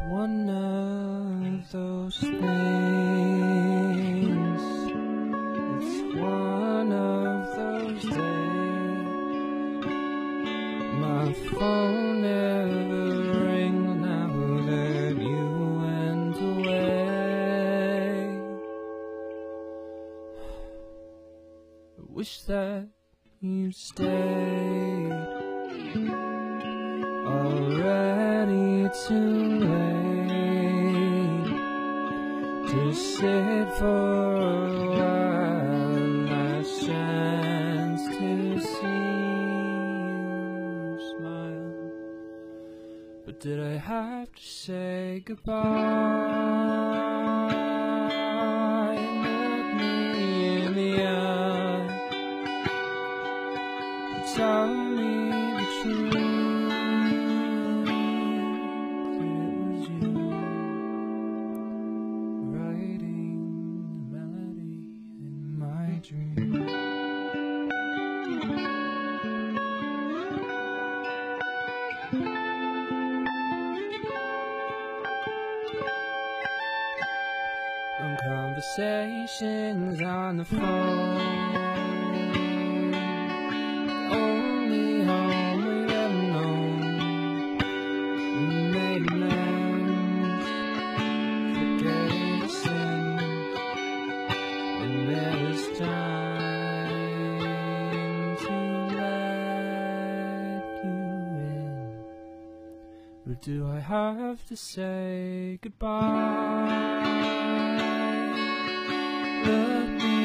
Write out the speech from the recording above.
one of those things. It's one of those days. My phone never rings now that you went away. I wish that you stayed. Already too late to sit for a while. Last chance to see you smile. But did I have to say goodbye? Look me in the eye and tell me the truth. Long conversations on the phone, only home we've ever known. We made amends, forgetting the sin, and there was time to let you in. But do I have to say goodbye? Look me